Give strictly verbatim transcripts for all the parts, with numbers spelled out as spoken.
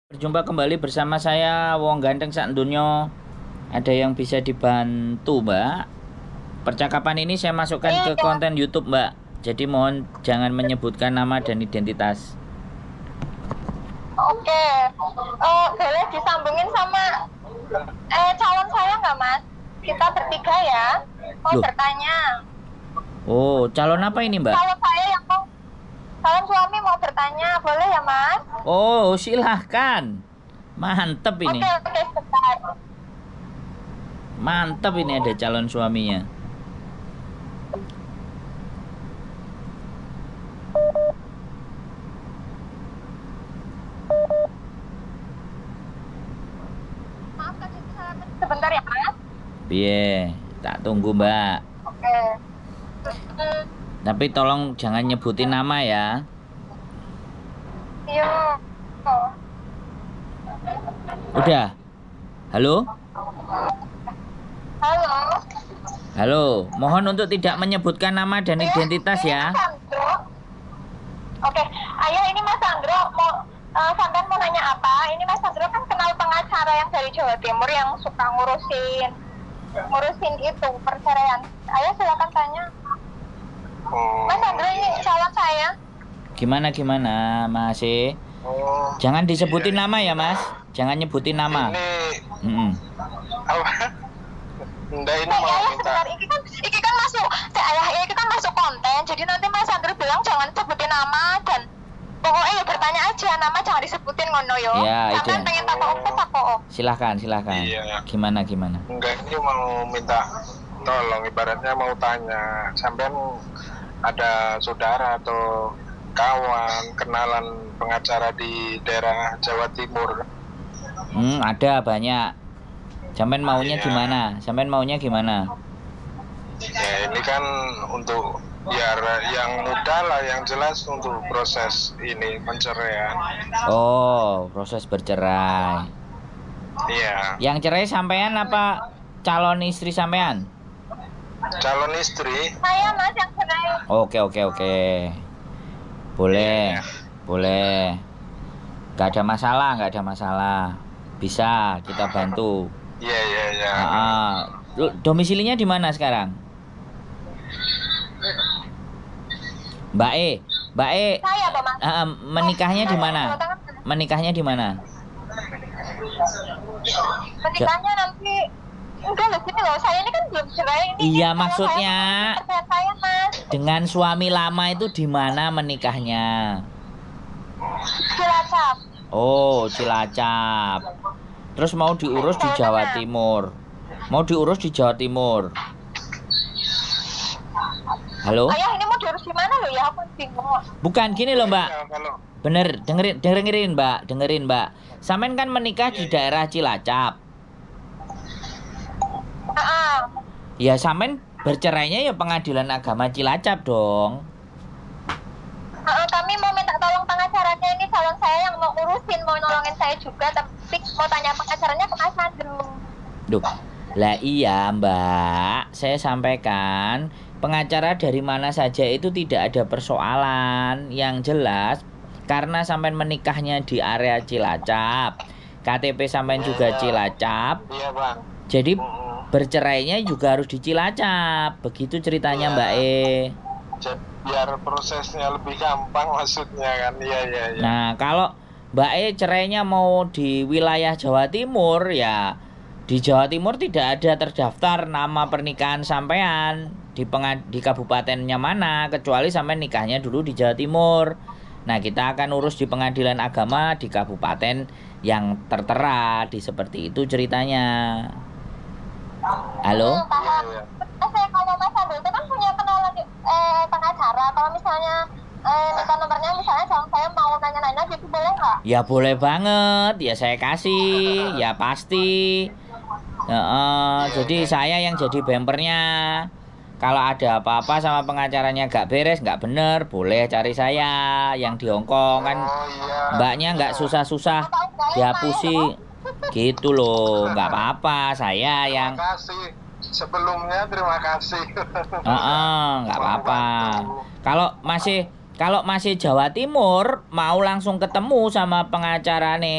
Berjumpa kembali bersama saya Wong Ganteng sak Donya. Ada yang bisa dibantu, Mbak? Percakapan ini saya masukkan ke konten YouTube, Mbak. Jadi mohon jangan menyebutkan nama dan identitas. Oke, uh, boleh disambungin sama eh calon saya nggak, Mas? Kita bertiga ya. Mau Loh. bertanya. Oh, calon apa ini, Mbak? Calon saya yang mau, calon suami mau bertanya, boleh ya, Mas? Oh, silahkan. Mantep ini. Oke, oke, sebentar. Mantep ini ada calon suaminya. Maaf, tadi sebentar ya, Mas? Piye, tak tunggu, Mbak. Oke. Hmm, Tapi tolong jangan nyebutin nama ya. Iya. Oh. Udah. Halo? Halo. Halo, mohon untuk tidak menyebutkan nama dan identitas Ini ya. Mas Sandro. Oke, ayah ini Mas Sandro mau uh, sampean mau nanya apa? Ini Mas Sandro kan kenal pengacara yang dari Jawa Timur yang suka ngurusin ngurusin itu perceraian. Ayah silakan tanya. Mas Sandro ini calon saya. Gimana gimana, Mas? E? Oh, Jangan disebutin nama ya, Mas. Jangan nyebutin nama. ini Mm-mm. apa? Enggak, ini Eh, mau ayah minta. sebentar, ini kan ini kan masuk, si ayah ini kan masuk konten. Jadi nanti Mas Sandro bilang jangan sebutin nama dan pokoknya ya bertanya aja, nama jangan disebutin ngono yo. Ya, itu Sampean ya. pengen takut apa takut. Silahkan, silahkan. Iya. Gimana gimana? Enggak, ini mau minta tolong, ibaratnya mau tanya, sampean ada saudara atau kawan, kenalan pengacara di daerah Jawa Timur? Hmm, ada banyak. Sampean maunya Iya. gimana? Sampean maunya gimana? Ya, ini kan untuk biar yang mudah lah, yang jelas untuk proses ini penceraian. Oh, proses bercerai. Iya, Yang cerai sampean apa calon istri sampean? calon istri. Saya Mas yang cerai. Oke, oke, oke. Boleh. Iya. Boleh. Gak ada masalah, gak ada masalah. Bisa kita bantu. Iya, iya, iya. Ah, ah. Lu domisilinya di mana sekarang? Mbak E, Mbak E, Saya Pak Mas. ah, ah, menikahnya di mana? Menikahnya di mana? Menikahnya nanti enggak loh gini loh, saya ini kan belum cerai ini. Iya, ini maksudnya saya, saya Mas. dengan suami lama itu di mana menikahnya? Cilacap. Oh, Cilacap. Terus mau diurus di Jawa Timur. Mau diurus di Jawa Timur. Halo? Ayah ini mau diurus di mana loh ya? Aku bingung. Bukan gini loh, Mbak. Ya, kalau Bener, dengerin, dengerin Mbak, dengerin Mbak. Sampean kan menikah di daerah Cilacap. Heeh. Ya sampean bercerainya ya pengadilan agama Cilacap dong. Heeh, kami mau minta tolong pengacaranya, ini calon saya yang mau urusin, mau nolongin saya juga, tapi mau tanya pengacaranya ke Mas Sandro. Duh, lah iya Mbak, saya sampaikan pengacara dari mana saja itu tidak ada persoalan. Yang jelas karena sampean menikahnya di area Cilacap, K T P sampean juga Cilacap, iya bang. jadi Mm-mm. bercerainya juga harus di Cilacap. Begitu ceritanya Mbak E. Jadi biar prosesnya lebih gampang maksudnya kan. Iya, iya, iya. Nah, kalau Mbak E cerainya mau di wilayah Jawa Timur, ya di Jawa Timur tidak ada terdaftar nama pernikahan sampean di pengad di kabupatennya mana, kecuali sampean nikahnya dulu di Jawa Timur. Nah, kita akan urus di pengadilan agama di kabupaten yang tertera, di seperti itu ceritanya. Halo? Hmm, paham. Iya, iya. Terus saya kalau Mas Sandro itu kan punya kenalan eh, pengacara, kalau misalnya eh, minta nomornya, misalnya calon saya mau nanya-nanya gitu boleh nggak? Ya boleh banget, ya saya kasih, ya pasti. Heeh, jadi saya yang jadi bempernya. Kalau ada apa-apa sama pengacaranya gak beres, gak bener, boleh cari saya yang di Hongkong kan. Oh iya. Mbaknya nggak susah-susah dihapusi gitu loh, nggak apa-apa. Saya yang Terima kasih. Sebelumnya terima kasih. Heeh, nggak apa-apa. Kalau masih Kalau masih Jawa Timur, mau langsung ketemu sama pengacara nih,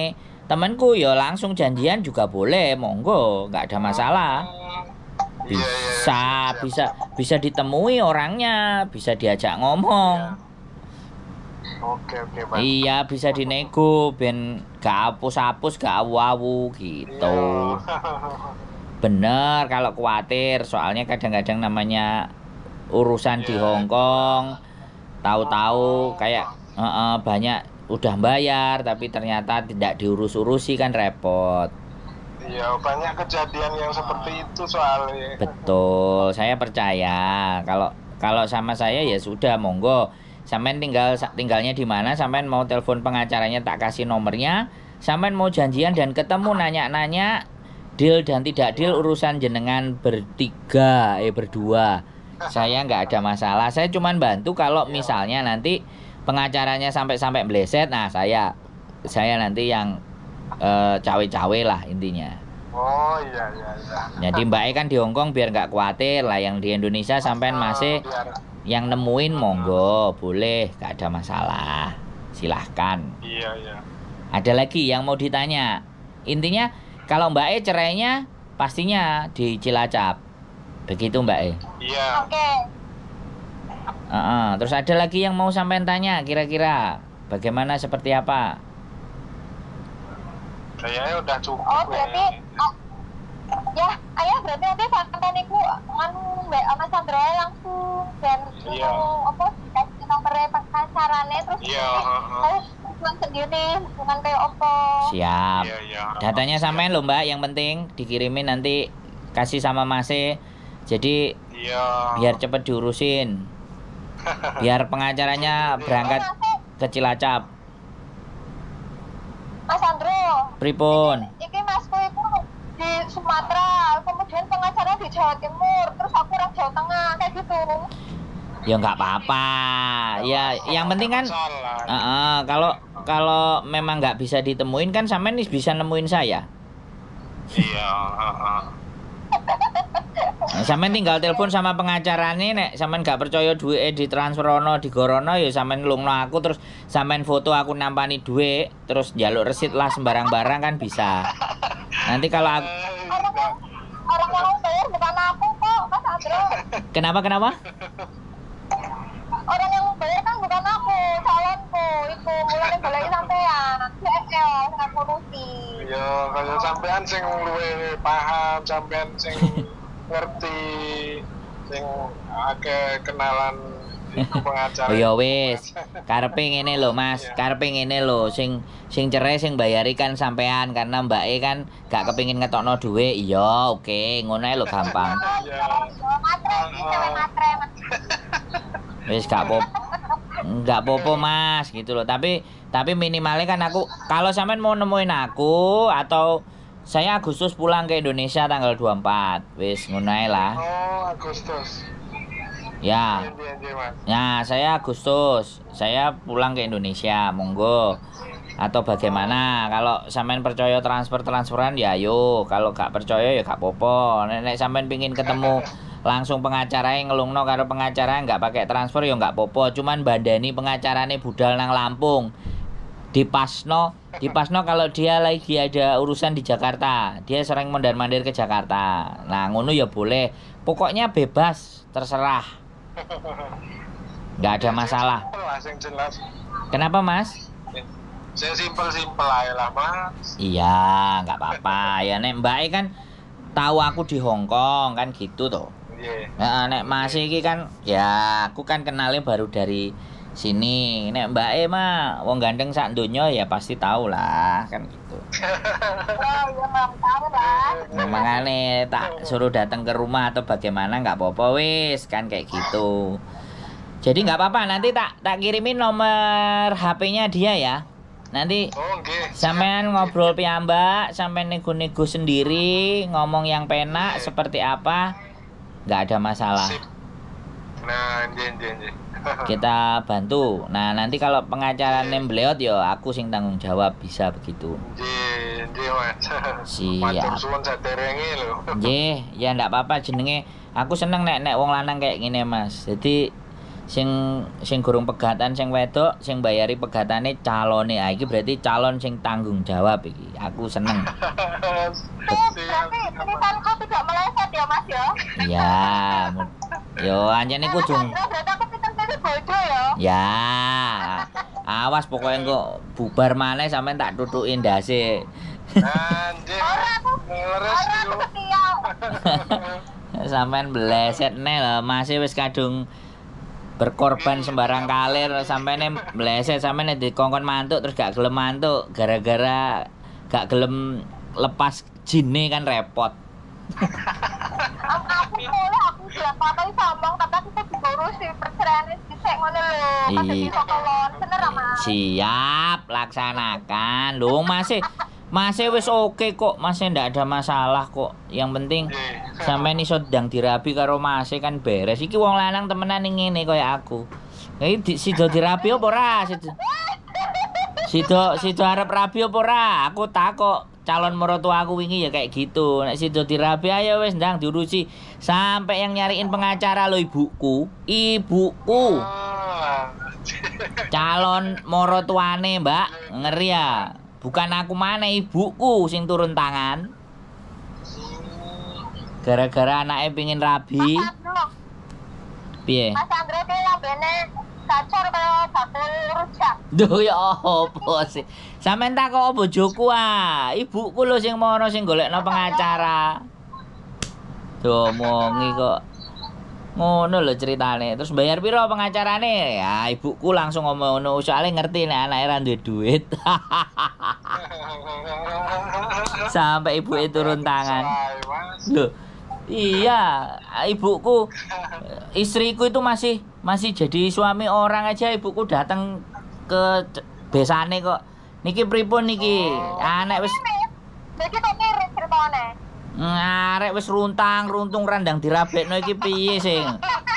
temanku ya langsung janjian juga boleh, monggo, nggak ada masalah. Iya, iya, iya. Bisa, Siap, bisa, siap. bisa ditemui orangnya, bisa diajak ngomong. Iya. Oke, oke, Pak. Iya, bisa dinego, ben gak hapus-hapus, gak awu-awu gitu. Iya. Bener kalau khawatir, soalnya kadang-kadang namanya urusan di Iya. Hong Kong, tahu-tahu kayak eh, eh, banyak udah bayar tapi ternyata tidak diurus-urusi kan repot. Iya, banyak kejadian yang seperti itu soalnya. Betul, saya percaya kalau kalau sama saya ya sudah monggo. Sampean tinggal tinggalnya di mana, sampean mau telepon pengacaranya tak kasih nomornya, sampean mau janjian dan ketemu nanya-nanya deal dan tidak deal urusan jenengan bertiga eh berdua. Saya nggak ada masalah. Saya cuman bantu kalau misalnya nanti pengacaranya sampai-sampai meleset, nah saya saya nanti yang eh, cawe-cawe lah intinya. Oh iya iya iya. Jadi Mbak E kan di Hong Kong biar nggak khawatir lah, yang di Indonesia sampean masih Biar- yang nemuin monggo boleh, nggak ada masalah, silahkan. Iya iya. Ada lagi yang mau ditanya? Intinya kalau Mbak E cerainya pastinya di Cilacap, begitu Mbak E. Iya. Oke. Heeh, terus ada lagi yang mau sampean tanya kira-kira bagaimana seperti apa? Kayaknya udah cukup. Oh berarti ya. oh, ya ayah berarti nanti sampai niku nganu mbak Mas Sandra langsung dan Iya. langsung apa dikasih nomornya pacarannya terus Iya, nanti heeh. saya hubungan sendiri hubungan kayak apa. Siap. Iya iya. Datanya sampean loh Mbak, yang penting dikirimin nanti kasih sama Mas E. Jadi Iya. biar cepet diurusin. Biar pengacaranya berangkat Nanti ke Cilacap. Mas Sandro Pripun? iki masku itu di Sumatera kemudian pengacara di Jawa Timur terus aku orang Jawa Tengah kayak gitu. Ya nggak apa-apa. Ya yang penting kan Salah. Heeh, kalau kalau memang nggak bisa ditemuin kan sampean nih bisa nemuin saya. Iya. heeh. Nah, sampean tinggal telepon sama pengacarane, nek sampean nggak percaya duit di transferono di gorono ya sampean lungno aku, terus sampean foto aku nampani duit terus jaluk resit lah sembarang barang kan bisa. Nanti kalau aku, Eh, Orang yang orang yang bayar bukan aku kok Mas Sandro. kenapa kenapa? Orang yang bayar kan bukan aku, calonku itu mulai balik sampean. C L dengan ngurusi. Ya kayak sampean sing luwe paham, sampean sing ngerti, sing akeh kenalan iku pengacara. Oh ya wis, karepe ngene lho Mas, karepe ngene lho, sing sing cerai sing bayari kan sampean karena Mbak E kan gak kepengin ngetokno duit. Iya, oke, ngono ae lho gampang. Iya. Yo matre iki cewek matre. Mas. Wis gak pop nggak popo Mas gitu loh, tapi tapi minimalnya kan aku kalau sampean mau nemuin aku atau saya Agustus pulang ke Indonesia tanggal dua puluh empat, wis ngono ae lah Oh, Agustus. ya. Iya, iya, iya, Mas. Nah saya Agustus saya pulang ke Indonesia, monggo. Atau bagaimana, kalau sampean percaya transfer transferan ya ayo, kalau gak percaya ya gak popo. Nek sampean pingin ketemu langsung pengacara yang ngelungno karo pengacara nggak pakai transfer ya nggak popo, cuman bandani pengacarane budal nang Lampung di Pasno di Pasno kalau dia lagi ada urusan di Jakarta, dia sering mondar-mandir ke Jakarta. Nah ngono ya boleh, pokoknya bebas terserah, nggak ada masalah. Simpel lah, sing jelas. Kenapa Mas? Saya simpel-simpel aja lah, Mas. Iya nggak apa-apa ya, nek Mbak E kan tahu aku di Hong Kong kan gitu tuh. Iya. Nah, nek Mas iki kan ya aku kan kenalnya baru dari sini. Nek Mbak E mah wong gandeng sak donya ya pasti tahu lah kan gitu. Oh iya Mas, tahu lah. Nah, makanya tak suruh datang ke rumah atau bagaimana nggak apa-apa wis kan kayak gitu. Jadi nggak apa-apa, nanti tak tak kirimin nomor H P-nya dia ya. Nanti Oh, nggih. sampean ngobrol piyambak, sampean nego-nego sendiri, ngomong yang penak seperti apa, nggak ada masalah. Sip. Nah, nggih, nggih, nggih. Kita bantu. Nah nanti kalau pengacara nem beleot yo aku sing tanggung jawab, bisa begitu. Nggih, nggih, Mas. Siap. Matur suwun saderenge lho. Nggih, ya ndak apa-apa jenenge. Aku seneng nek nek wong lanang kayak gini Mas. Jadi sing sing gurung pegatan sing wedok sing bayari pegatane calone. Ah iki berarti calon sing tanggung jawab iki. Aku seneng. Berarti tulisanku tidak meleset ya Mas ya? Iya. Yo anjene kudu. Berarti aku pinter-pinter bodoh ya? Ya. Awas pokoknya kok bubar maneh sampean tak tutuki ndase. Anjir. Ora aku, Leres ora aku yo. setia. Sampean bleset neh lho, masih wis kadung berkorban sembarang kalir sampeyan bleset sampeyan dikongkon mantuk terus gak gelem mantuk gara-gara gak gelem lepas jinne kan repot. Aku mulai aku bilang pakai sambang tapi aku tuh diurusi perceraian dhisik ngono lho. Pas Iya. iso kelon, bener ah, Mas? Siap, laksanakan. Lho masih masih wis oke kok, masih ndak ada masalah kok. Yang penting sampeyan iso ndang dirabi karo masih kan beres. Iki wong lanang temenan ning ngene kaya aku. Iki sido dirabi apa ora? Sido Sido sido arep rabi apa ora? Aku takok calon mertua aku wingi ya kayak gitu. Nek sido dirabi ayo wis ndang diurusi. Sampai yang nyariin pengacara lo ibuku. Ibuku. Calon mertuane, Mbak. Ngeri ya. Bukan aku mana ibuku sing turun tangan. Gara-gara anaknya pingin rabi. Mas Andro, Piye? Mas Andro ki lambene gacor kaya bakul rujak. Duh ya apa sih? Sampeyan tak kok bojoku ah. Ibuku lho sing mono sing golekno pengacara. Domongi kok. Ngono lho ceritane. Terus bayar piro pengacarane? Ya ibuku langsung ngomong ngono, soalnya ngerti nek anake ra duwe duit. Sampai ibuke turun tangan. Loh. Iya, ibuku istriku itu masih masih jadi suami orang aja ibuku datang ke besane kok. Niki pripun niki? Anak wis Jadi kok mirip ceritane. ngarek wis runtang, runtung randang dirabekno iki piye sing?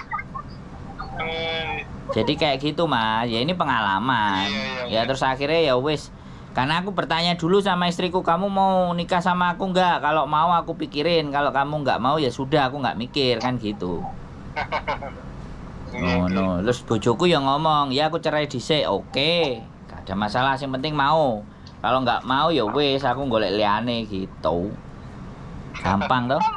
Jadi kayak gitu Mas, ya ini pengalaman. Ya terus akhirnya ya wis. Karena aku bertanya dulu sama istriku, kamu mau nikah sama aku nggak? Kalau mau aku pikirin, kalau kamu nggak mau ya sudah aku nggak mikir kan gitu. Oh no, terus bojoku yang ngomong, ya aku cerai dhisik, oke, gak ada masalah, yang penting mau. Kalau nggak mau ya wis, aku golek liyane gitu. Gampang toh.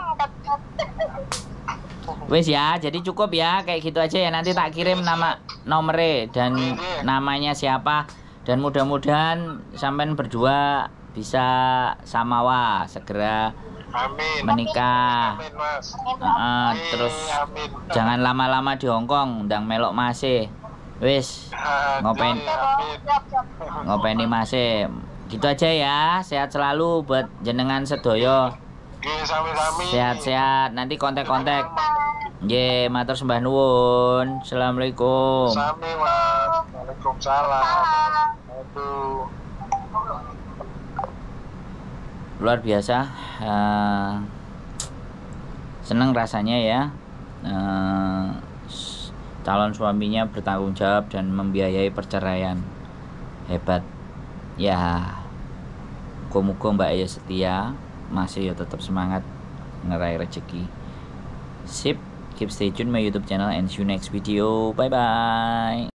Wis ya, jadi cukup ya, kayak gitu aja ya. Nanti tak kirim nama nomere dan namanya siapa. Dan mudah-mudahan sampean berdua bisa samawa segera Amin. menikah. Amin, Mas. Heeh, terus Amin. jangan lama-lama di Hongkong, ndang melok masih. Wis, ngopen Amin. ngopeni masih. Gitu aja ya, sehat selalu buat jenengan sedoyo. Nggih, sami-sami. Sehat-sehat, nanti kontak-kontak. Nggih, matur sembah nuwun. Assalamualaikum. Sami, Mas. Waalaikumsalam. Aduh. Luar biasa. Uh, seneng rasanya ya. Uh, calon suaminya bertanggung jawab dan membiayai perceraian. Hebat. Ya. Muga-muga Mbak Aya setia, masih ya tetap semangat ngeraih rezeki. Sip. Keep stay tune my YouTube channel and see you next video. Bye bye.